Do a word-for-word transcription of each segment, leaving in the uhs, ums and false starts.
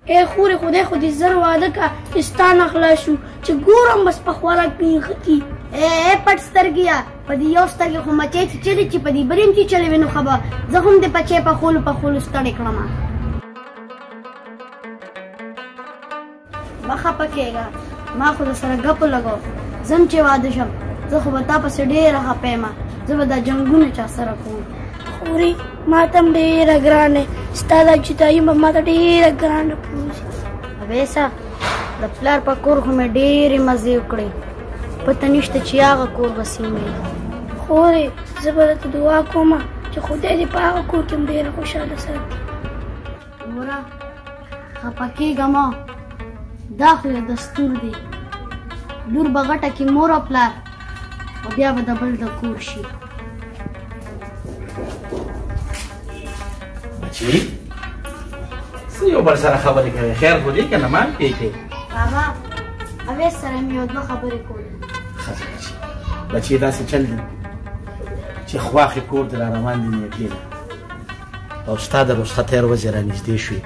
اے خورې خدای خو دې زر واده کا چې ستا نه خلاص شو چې ګورم بس په خوراک کې نښتي. اے پټ سترګیا په دې یو سترګې خو مچۍ چې چلې چې په دې بل هم چې چلې وي نو خبر زه هم د پچې په خولو په خولو ستړې کړم. مه خفه کېږه، ما خو در سره ګپو لګو ځم چې واده شم. زه خو به تا پسې ډېره خفه یم، زه به دا جنګونه چا سره کوم. خورې ما ته هم ډېره ګرانه ستا دا جدایي به ما ته ډېره ګرانه پروزي. اویسه د پلار په کور خو مې ډېرې مزې وکړې، پته نشته چې هغه کور به سیمې. خورې زه به درته دعا کوم چې خدای دې په هغه کور کې هم ډېره خوشحاله ساتي. ګوره خفه کېږه مه، دا خو یو دستور دی. لور به غټه کې مور او پلار او بیا به د بل د کور شي. بچی څه یو بل سره خبرې کوې؟ خیر خو دی که نه مان پېکې؟ بابا اویس سره مې یو دوه خبرې کولې. ښځه بچي بچي داسې چل دی چې خواښې کور دې را روان دي نیټې نه او ستا د رخصت تېر ورځې را نږدې شوې.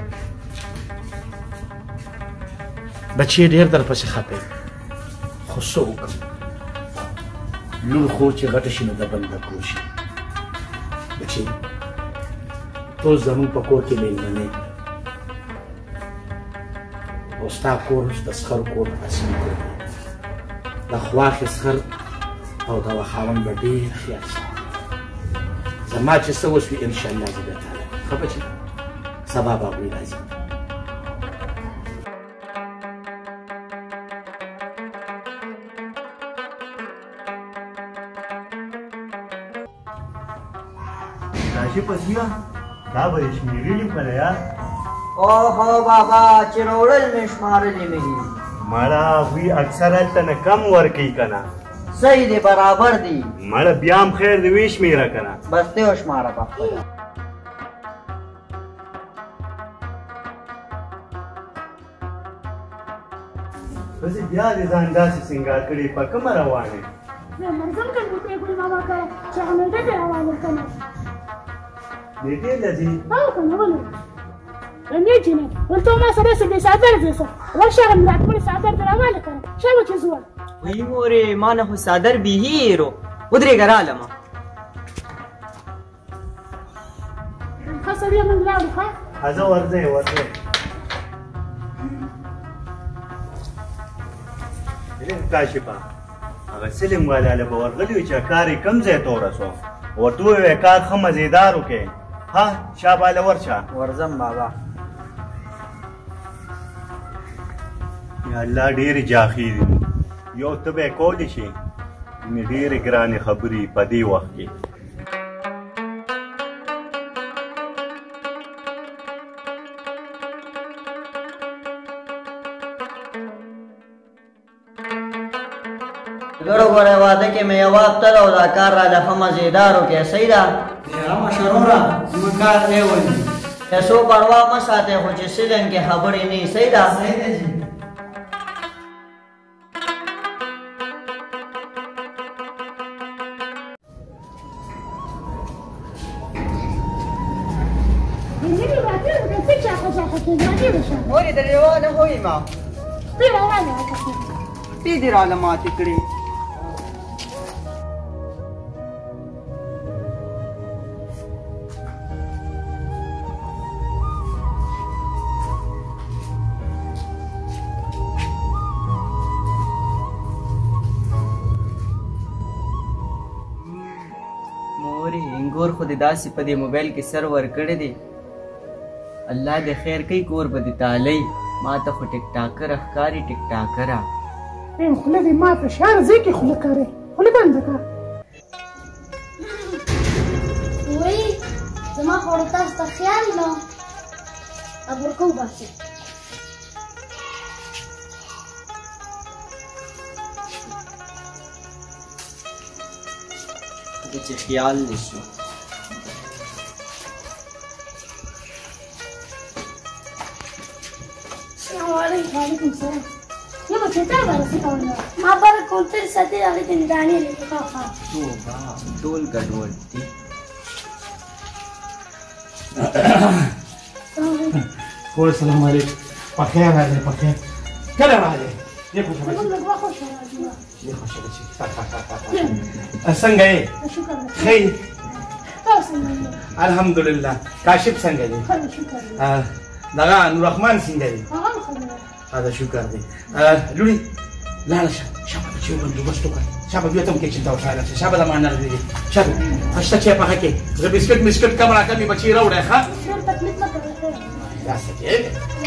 بچي ډېر در پسې خفه یم خو څه وکړم؟ لور خو چې غټه شي نو د بل د کور شي. بچي ته زموږ په کور کې مېلمنې او ستا کور د سخر کور اصلي کور دی. د خواښې سخر او دغه خاوند به ډېر خیال ساتي. زما چې څه وشوي انشاءالله زه بیا تعالی ښه بچي سبا به هغوی راځي. راشي پسیوه دا به یې شمېرلي کله یار. اوهو بابا چې راوړل مې شمارلې مې دي. مړه هغوی اکثر هلته نه کم ورکوي که نه؟ صحیح دی برابر دی. مړه بیا هم خیر دی ویې شمېره که نه؟ بس ته وشماره په خپله. پسې بیا دې ځان داسې سینګار کړې په کومه روانې؟ زه مرزم که ګوتې ګل بابا که چې هغه نېټه دې روانه که نه نیټې له ځي؟ او که نه ولې رمېږي نه ولته ما سره څه بې څادر ځې څه ورشه هغه مې راکړې څادر دې روانه که نه ښه به چې زوړ وی مورې ما نه خو څادر بیهي هېرو ودرېږه رالمه. ښه سړي موږ لاړو ښه ښځه ورځئ ورځئ. کاشفه هغه سلم والا له به ورغلي وو چې کار یې کوم ځای ته ورسو ورته وویې کار ښه مزېدار وکړې. ها شاباله ورشه. ورځم بابا. یا الله ډېرې جاخې دي یو ته به یې کولی شي مې ډېرې ګرانې خبرې په دې وخت کې. ګړو ګړی واده کې مې یو هفته ده او دا کار راله ښه مزېدار وکړې صحیح ده. مشروره زموږ کار دی ولې پیسو پروا مه ساتئ خو چې سلن کې خبرې نه وي صحیح ده. صحیح ده جي. مورې درې روانه خو یم دوی روانه وه تی دې راله ماتې کړې. مورې انګور خو دې داسې په دې موبایل کې سر ورکړی دی. الله دې خیر کوي کور به دې تالی. ما ته خو ټیک ټاکر ښکاري ټیک ټاکره. خوله دې ما فشار ځای کې خوله کړې خوله بنده کړه. وایي زما خو تاسو ته خیال نه ابرکو باسي. دې چې خیال نشو. السلام علیکم. وعلیکم السلام. یو به چېرته بررسي کوله ما بره کونتر ساتي هغې ته مې دانې لري. ښه ښه توبه ټول ګډوډ دي. کور السلام علیکم. بخير هذا بخير كلام عليه دې خوشاله زموږ بچي لږ خوښه راځي دې خوشاله بچي څنګه یې شکر خیر تاسو څنګه الحمدلله کاشف څنګه دی خیر شکر دغه نور رحمان څنګه دی هغه خبره هذا شکر دی لوري لاړه شه شابه چې بندوبست وکړه شابه بیا ته هم کچن ته وشاله شه شابه د ما نه لري شابه هشته چې په کې زه بسکټ مسکټ کم راکمې بچي راوړې ښه ډېر تکلیف نه کوي دا څه کې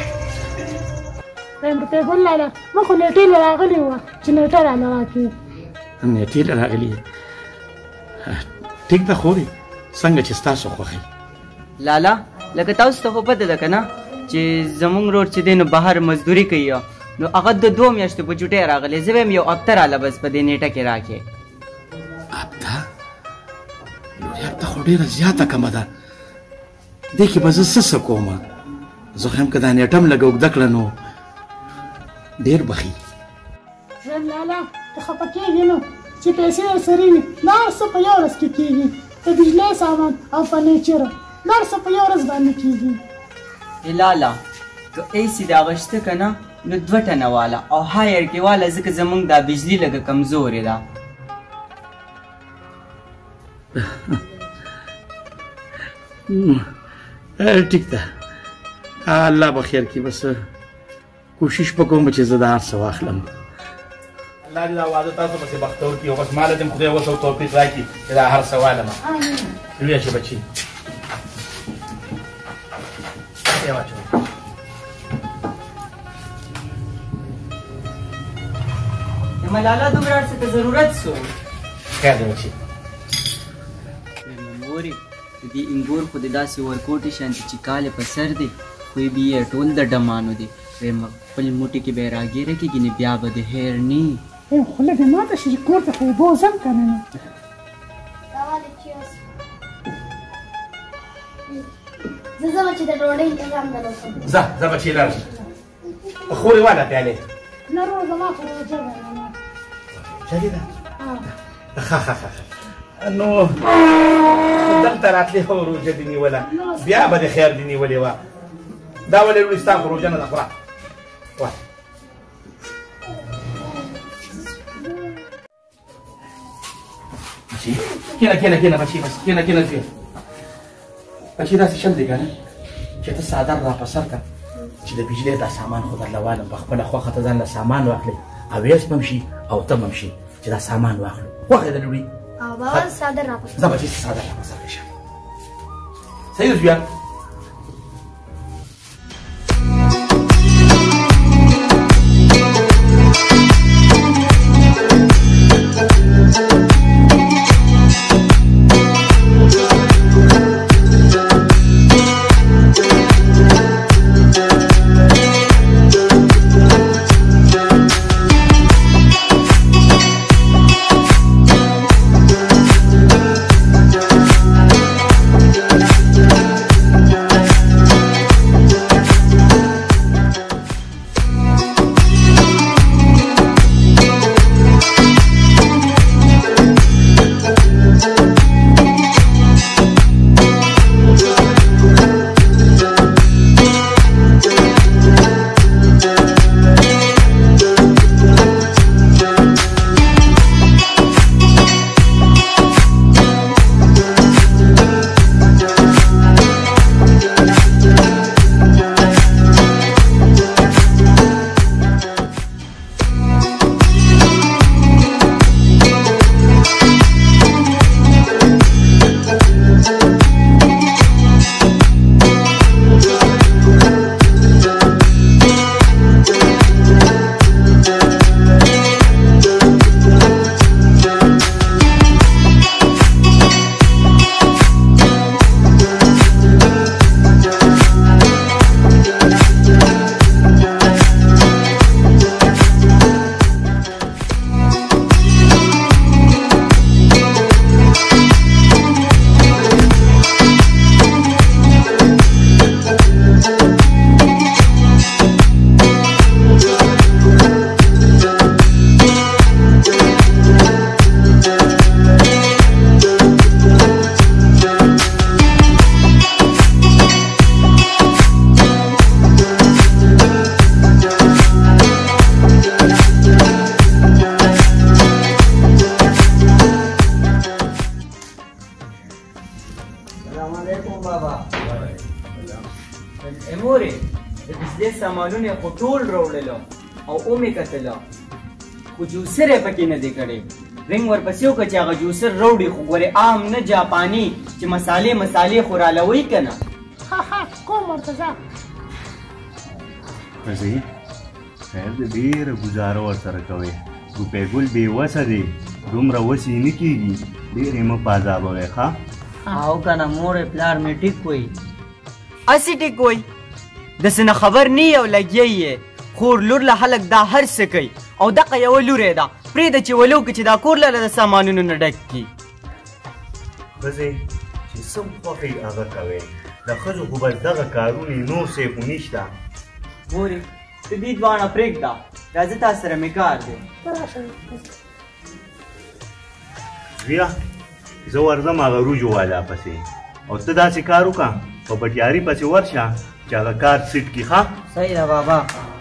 وایم ته ګل لاله مخ نیټې راغلی و چې نیټه را نه واکې نیټې راغلی ټیک ده خو دې څنګه چې ستاسو خوښي لالا لکه تاسو ته خو پته ده که نه چې زمونږ رور چې دی نو بهر مزدوري کوي نو هغه د دوه میاشتو په چوټۍ راغلی زه به یم یو هفته راله بس په دې نیټه کې راکې هفته لورې هفته خو ډېره زیاته کمه ده دې کې به زه څه څه کومه زه خو یم که دا نیټه م لږه اوږده کړه نو ډېر بخي وایم لاله ته خفه کېږې نو چې پیسې درسره وي دا هر څه په یو ورځ کې کېږي د بجلۍ سامان او فرنیچر دا هر څه په یو ورځ باندې کېږي ای لالا که ایسي د اغشته که نه نو دوه ټنه واله او هایر کې واله ځکه زمونږ دا بجلي لږه کمزورې ده ټیک ده الله به خیر کړي بس کوشش به کوم چې زه دا هر څه واخلم الله دې دا واده تاسو پسې بختور کړي او بس ما له دې خدای وس او توفیق راکړي چې دا هر څه والم لویه شي بچي یې واچوئ ملالا دومره هر څه ته ضرورت سو خیر دی بچي مورې د دې انګور خو د داسې ورکوټې شانتې چې کال په سر دی خو یې بیا ټول د ډمانو دی وایم خپل موټي کې به یې راګیره کېږي نو بیا به د هیر نی وایم خوله دې ماته شي چې کور ته خو اوبه وځم که نه نو زه ځمه چې د ډوډۍ انتظام در وکړم ځه ځه بچي لاړ شه خورې واله پیالې نه ورور زما خو روژه ده چلې ده ښه ښه ښه نو دلته راتلې خو روژه دې نیوله بیا به د خیر دې نیولې وه دا ولې لورې ستا خو روژه نه ده خوره وایه بچي کېنه کېنه کېنه بچي بس کېنه کېنه کېنه بچي داسې چل دی که نه چې ته څادر را په سر کړه چې د بجلۍ دا سامان خو درله والم په خپله خوښه ته ځان له سامان واخلې اویس به هم شي او ته به هم شي چې دا سامان واخلو خوښ یې ده لورې او بابا څادر راپسې ځه بچي څادر را په سر کړه صحیح اوس بیا بجلی سامانونه خو ټول راوړلو او ومې کتله خو جوسر یې پکې نه دی کړی رنګ ورپسې وکړه چې هغه جوسر راوړي خو ګورې عام نه جاپاني چې مسالې مسالې خو رالوي که نه ها ها کوم مرتضی رضی خیر دې ډېره ګزاره ورسره کوې روپۍ ګل بېوسه دی دومره وسې نه کېږي ډېر یې مه په عذابوئ ښه او که نه مور پلار مې ټیک وایي هسې ټیک وایي داسې نه خبر نه یې او لګیا یې خور لور له هلک دا هر څه کوي او دغه یوه لوری ده پرېږده چې ولو که چې دا کور له د سامانونو نه ډک کړي ښځې چې څه خوښوي هغه کوئ د ښځو خو بس دغه کارونه نور څه خو نشته مورې ته دې دواړه پرېږده راځه تا سره مې کار دی زویه زه ورځم هغه روجو والا پسې او ته داسې کار وکړه په بټیاري پسې ورشه چې هغه کار سیټ کړي ښه صحیح ده بابا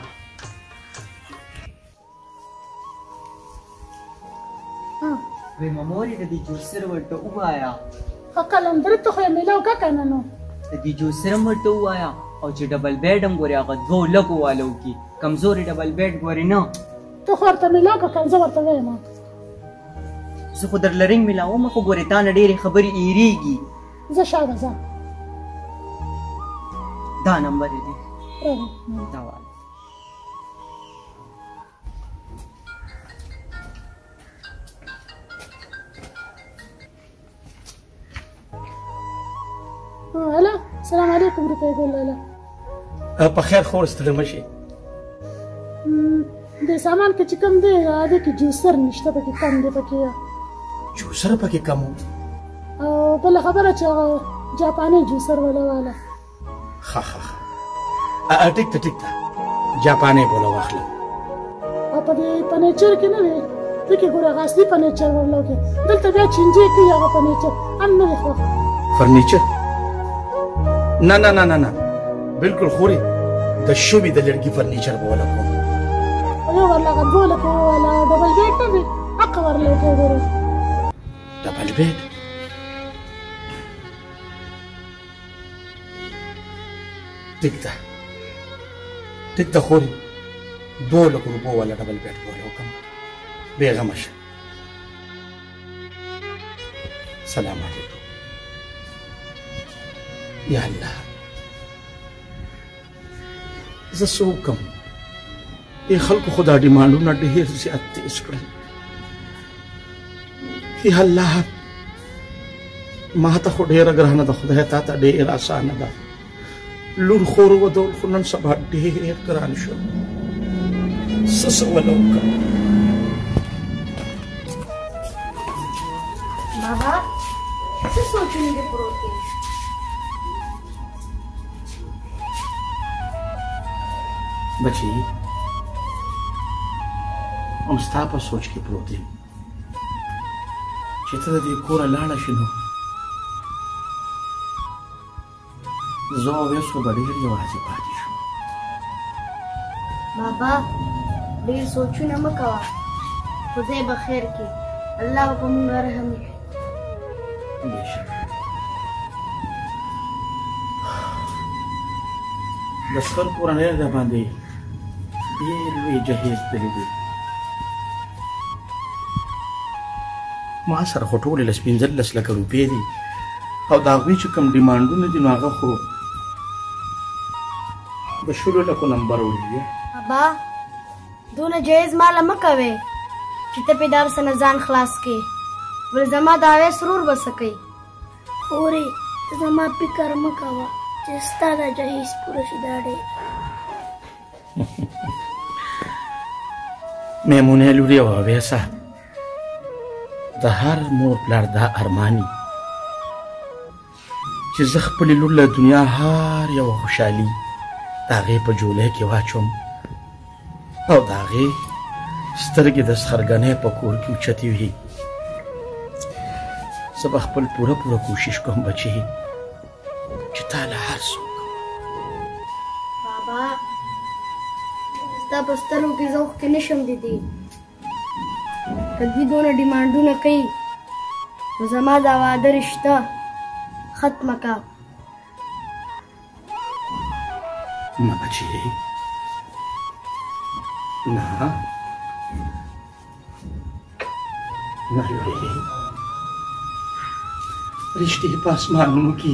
ویمه مورې د دې جوسر ورته ووایه ښه قلندر ته خو یې میلاو که که نه نو د دې جوسر هم ورته ووایه او چې ډبل بیډ هم ګورې هغه دوو لږو والو کي کمزورې ډبل بیډ ګورې نه ته خو ورته میلاو که که زه ورته وایم زه خو درله رنګ میلاومه خو ګورې تا نه ډېرې خبرې ایریږي زه شاته ځه دا نمبر یې دی راغی. دا واله هلا السلام علیکم روپۍ ګل لاله په خیر خور ستړی مه شي دې سامان کې چې کوم دی هغه کې جوسر نشته پکې کم دی پکې جوسر پکې کم و او بله خبره چې هغه جاپاني جوسر والا والا ښه ښه ښه ټیک ده ټیک ده جاپانۍ بوله واخله او په دې فرنیچر کې نه دی ته کې ګوره هغه اصلي فرنیچر ورلو کې دلته بیا چینجې کوي هغه فرنیچر هم نه دی خوښ فرنیچر نه نه نه نه نه بالکل خورې د شوي د لرګي فرنیچر به وله کوم یو ورله هغه دوه لکه والا ډبل بیډ نه دی حقه ورله کې ګوره ډبل بیډ ټیک ده ټیک ده خورې دوه لکو روپو والا ډبل بیډ به وله وکړم بېغمه شه سلام علیکم یا الله زه څه وکړم دې خلکو خو دا ډیمانډونه ډېر زیات تیز کړل یا الله ما ته خو ډېره ګرانه ده خدای تا ته ډېر اسانه ده لور خور ودول خو نن سبا ډېر ګران شو څه څه ونه وکړم بابا څه سوچونه دې پروت دي بچی هم ستا په سوچ کې پروت یم چې ته د دې کوره لاړه شي نو زه او یوسف به ډېر یوازې پاتې شو بابا ډېر سوچونه مه کوه خدای به خیر کړي الله به په موږ رحم وکړي بېشکه د سخر کورنۍ را باندې ډېر لوی جهیز تللی دی ما سره خو ټولې لس پنځلس لکه روپۍ دي او د هغوی چې کوم ډیمانډونه دي نو هغه خو د شلو لکو نمبر وړي بابا دونه جایز ماله مه کوې چې ته پې دا ورسه نه ځان خلاص کړې بل زما د هغې سرور به څه کوي خورې ته زما فکر مه کوه چې ستا دا جهیز پوره شي دا ډېر میمونې لورې او اویسه د هر مور پلار دا ارماني چې زه خپلې لور له دنیا هر یوه خوشحالي د هغې په جولۍ کې واچوم او د هغې سترګې د سخرګنۍ په کور کې اوچتې وي زه به خپل پوره پوره کوشش کوم بچې چې تا له هر څه وکړم بابا ستا په سترګو کې زه اوښکې نه شم دیدی که دوی دونه ډیمانډونه کوي نو زما دا واده رشته ختمه که نه بچې نه نه لورې رښتې په اسمانونو کې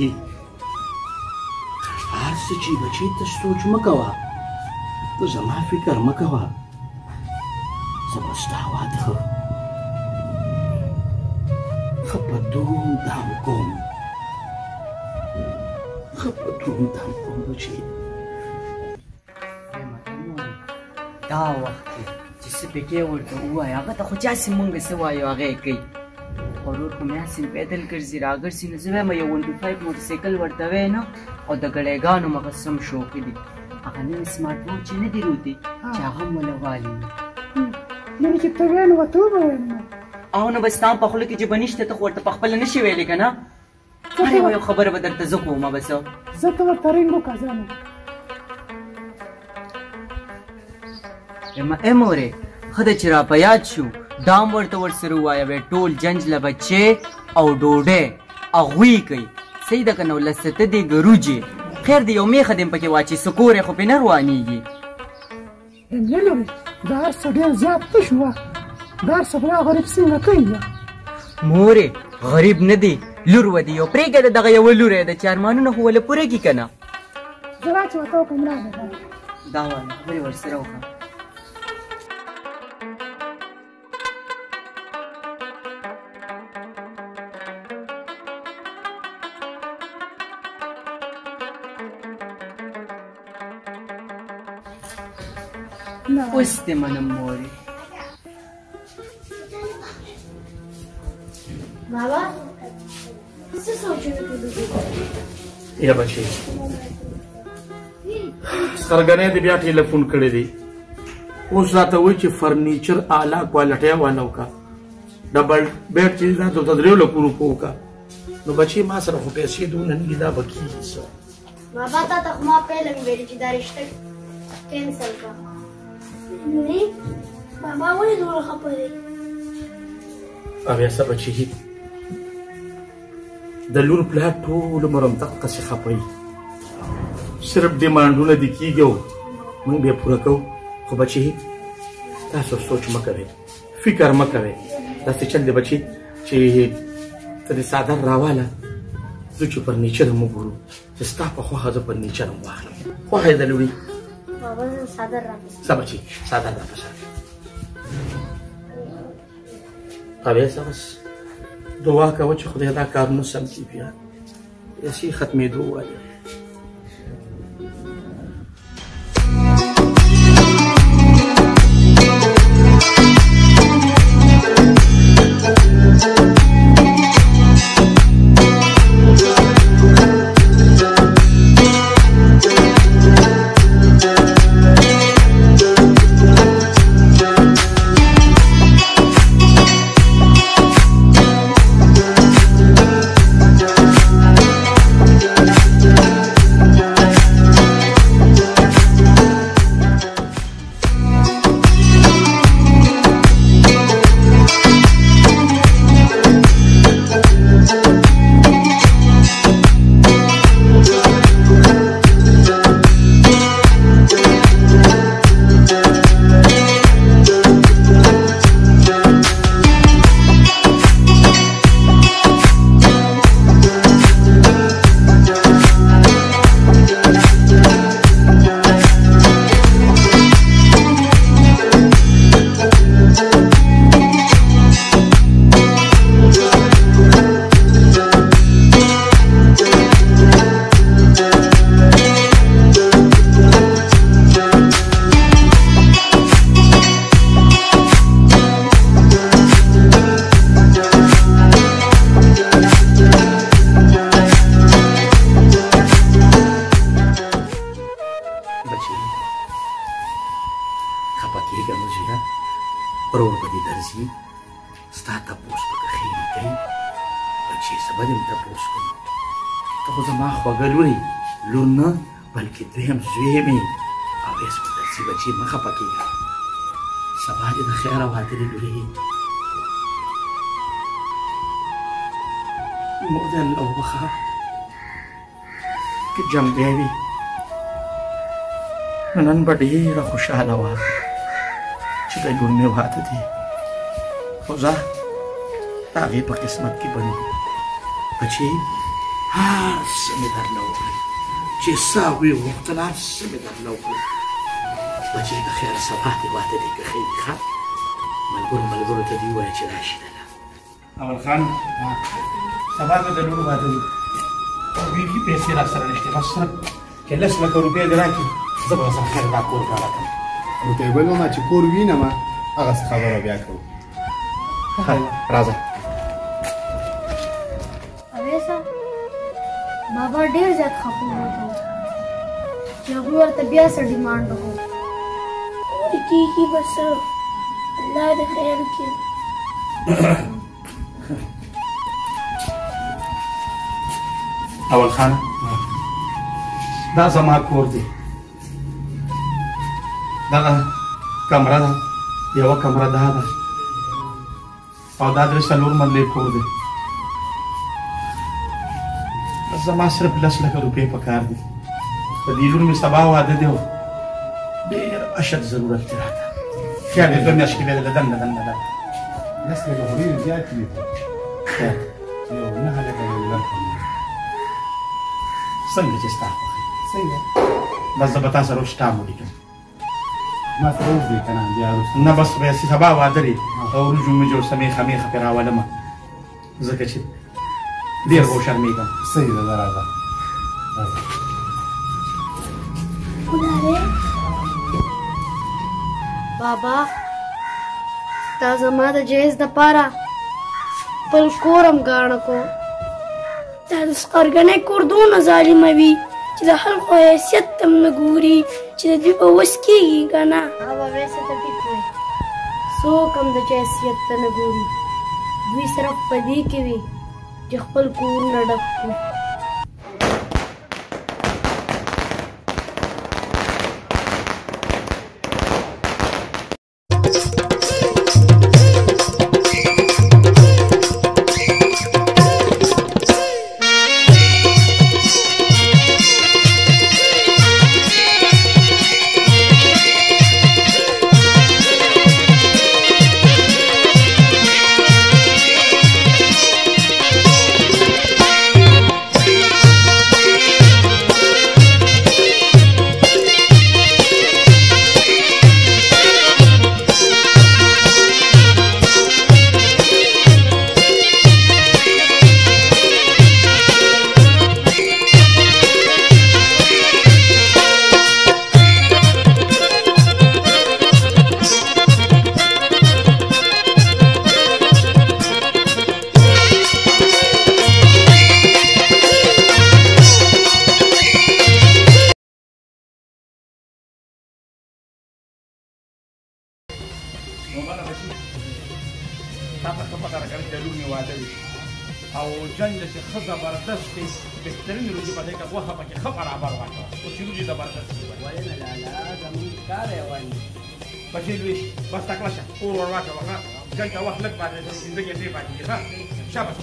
هر څه چې بچې ته سوچ مه کوه ته زما فکر مه کوه زه به ستا واده ښه په دوم دام کوم ښه په دوم دام کوم بچې دا وخت کې چې څه پکې ورته ووایه هغه ته خو چاسې مونږ څه وایو هغه یې کوي ورور خو مې هسې پیدل ګرځي راګرځي نو زه وایم یو ون ټو فایو موټرسایکل ورته وی نه او د ګړیګانو مقسم شوقي دي هغه نوي سمارټ فون چې نه دي روتې چې هغه هم وله والي نو چې ته وې نو ورته وویل نو او نو به ستا په خوله کې جبه نشته ته خو ورته پخپله نشي ویلی که نه هر یوه یو خبره به درته زه کومه به څه زه ته ورته رنګ وکړه ځانه ای مورې ښه ده چې را په یاد شو دام ورته ورسره ووایه وی ټول جنج له بچې او ډوډۍ اغوی کوي صحیح ده که نه لسته دې ګروجې خیر د یو میخه دې م پکې واچي سکور یې خو پې نه روانېږي نه لورې دا هر څه ډېر زیات تش وه دا هر څه به دا غریب څنګه کوي مورې غریب نه دی لور ودي یو پرېږده د دغه یوه لوری ده چې ارمانونه خو ولې پوره کړي که نه زه را چې ورته وکړم راغله دا وایه خبرې ورسره وکړه اوس دې منم مورې بابا څه سوچونه کوي یا بچې سرګنې دې بیا ټلیفون کړی دی اوس راته وایي چې فرنیچر اعلی کوالټۍ والا وکړه ډبل بیډ چې دا د درېو لکو روپو وکړه نو بچې ما سره خو پیسې دونه نه دي دا به کېږي څه بابا تا ته خو ما پهله مې ویلي چې دا رشته کینسل کړه نه بابا ولې دومره خفه دی بیا څه بچې د لور پلار ټول عمر همدغسې خفه وي صرف ډیمانډونه دې کېږي او موږ بیا پوره کوو خو بچې تاسو سوچ مه کوئ فکر مه کوئ داسې چل دی بچې چې ته دې څادر راواله زه چې فرنیچر هم وګورو چې ستا په خوښه زه فرنیچر هم واخلم خوښه یې د لوري بابا زه څادر راپسې څه بچې څادر راپسې بیا څه بس دعا کوه چې خدای دا کارونه سم کړي بیا پیسې ختمېدو ووایه دویم زوی مې او هېڅ به درځي بچې مه خفه کېږه سبا دې د خیره واده دې لورې مور دې الله وبخه که جنګی وي نن به ډېره خوشحاله وه چې د لور مې واده دی، خو زه د هغې په قسمت کې به نه وم. بچې هر څه مې درنه وکړل، چې څه ویې غوښتل هر څه مې درنه وکړل. بچې د خیره سبا دې واده دی که ښایي ښه ملګرو ملګرو ته دې ووایه چې راشي دله. اول خان سبا مې د لور واده دی، بیخي پیسې را سره نشته، بس صرف چې لس لکه روپۍ دې راکړي زه به ورسره خیر دا کور کار کړم. روپۍ ګل ماما چې کور وینم هغسې خبره بیا کوو. راځه. اویسه بابا ډېر زیات خفه وو چې هغوی ورته بیا څه ډیمانډ وکړو. کېږي بس الله دې خیر وکړي. اول خان دا زما کور دی، دغه کمره ده، یوه کمره دا ده او دا درې څلور مرلې کور دی. زما صرف لس لکه روپۍ په کار دي. د دې لور مې سبا واده دی او ډېر اشد ضرورت دی راته. خیال دې دوه میاشتې بیا د دنده دنده ده. لس لکه خو ډېرې زیاتې دي، یو نهه لکه یو لک څنګه چې ستا خوښه څنګه بس زه به تا سره شټام ولیکم. ما سره اوږدې که نه بیا وروسته نه بس بیا سبا واده دی او وریجو میجو سمیخه میخه پرې راولمه ځکه چې ډېر به وشرمېږم. صحیح ده، ځه راځه راځه. ولاره بابا تا زما د جهیز دپاره خپل کور هم ګاڼه کو. دا د سقرګنۍ کور دونه ظالمه وي چې د خلکو حیثیت ته هم نه ګوري چې د دوی په وس کېږي که نه. هغه ویسه ته ټیک وی، څوک هم د چا حیثیت ته نه ګوري، دوی صرف په دې کې وي چې خپل کورونه ډک کړي. او جنگ چې ښه زبردست دی، بهترین روجي به دی که غوښه پکې ښه برابر واچوه، خو چې روجي زبردست وي. ولې نه لالا زموږ کار یې وایي. بچې لوی بس تکړه شه، اور ور واچوه ښه. جنګ ته وخت لږ پاتې دی، پنځه ګنټې پاتې دي ښه. شاباس.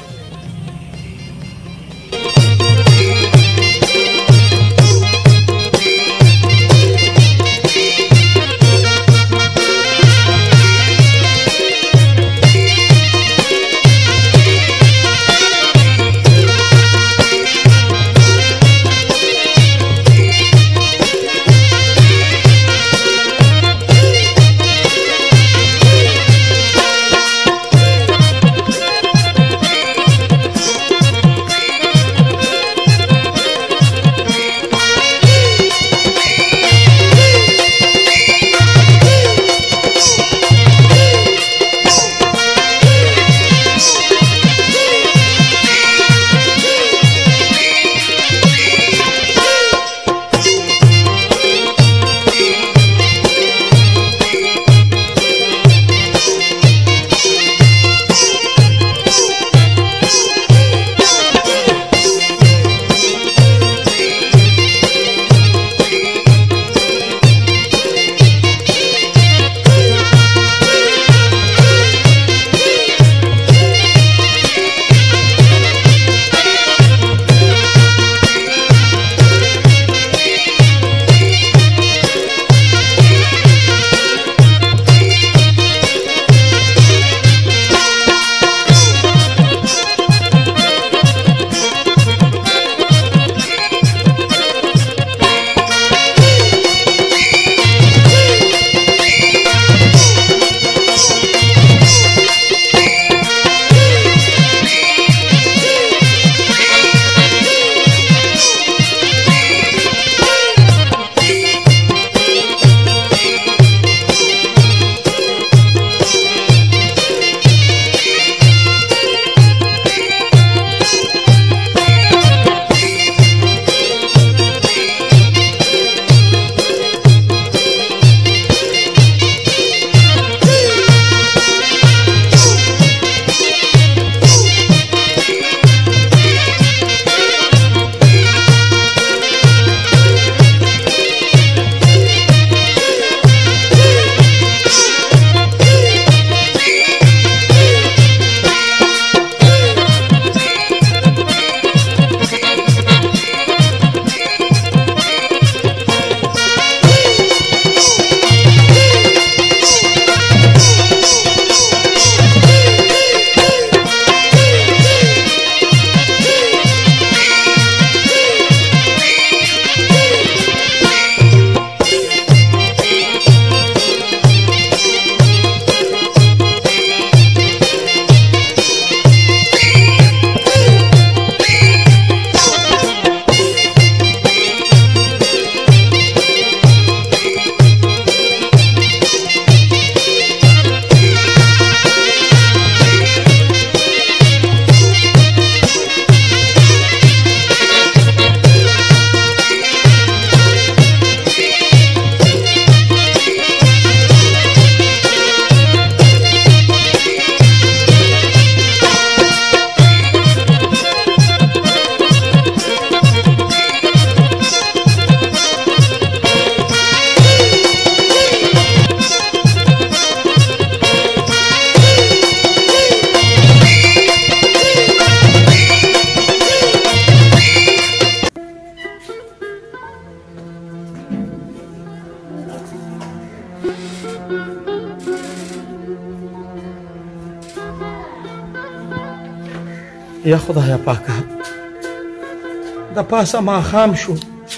یا خدایا پاکه د پاسه ماښام شو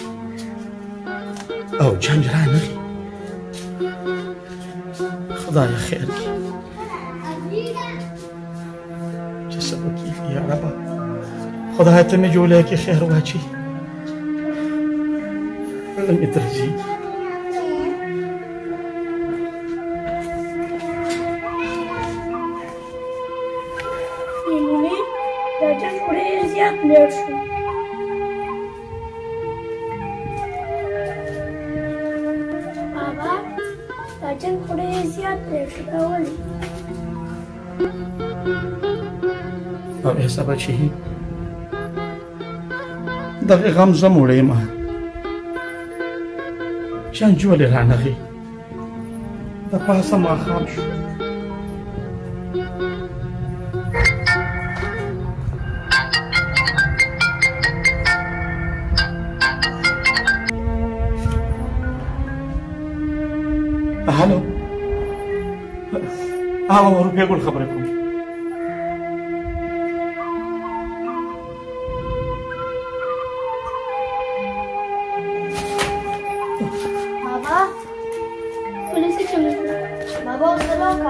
او جنګ رانغی. خدایا خیر کړي چې څه به کېږي یا ربه. خدایا ته مې جولی کې خیر واچي، نه مې درځي. میمونې دا جنګ خو ډېر زیات لوړ شو. بابا دا جنګ خو ډېر زیات لوړ شو، دا ولې؟ او ایسا بچی دغه غم زه موړی یم، جنګ ولې رانغی؟ د پاسه ماښام شو. هلو هغه روپیه ګل خبرې کوم. بابا पुलिस की चले बाबा चलो का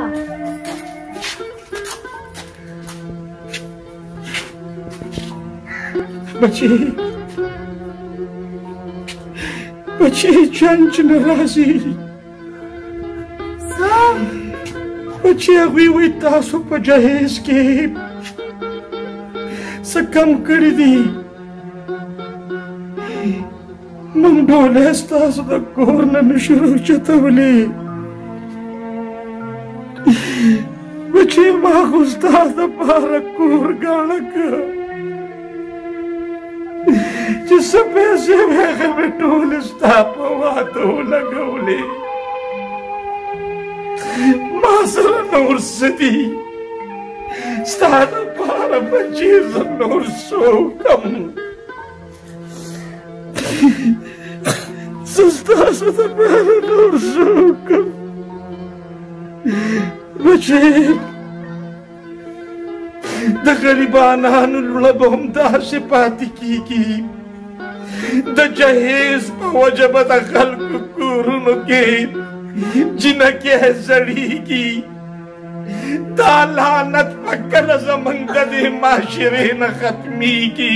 बच्चे बच्चे जंज नाराजी बच्चे अभी वही तासो पर जहेज के सकम कर दी मन डोले तासो द कोरन शुरू चतवली बच्चे मागुस्ता द पारा कोर गाणक जिस पैसे में में टोल स्तापवा तो लगौले मासर नूर सदी स्ताद पारा बच्चे नूर सो कम सस्ता सदा पारा नूर सो कम बच्चे द गरीबानानु लुलबम दासे पाती की की द जहेज वजब द खल्क कुरुन के जिनके जड़ी की तालानत पकल जमंगद माशरे न खत्मी की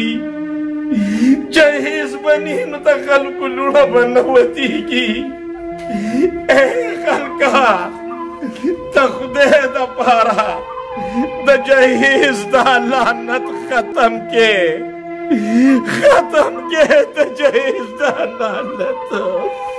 जहेज बनी न द खल्क लुलबनवती की ए खल्का तखदे द पारा द जहेज दा लानत खत्म के खत्म के द जहेज दा लानत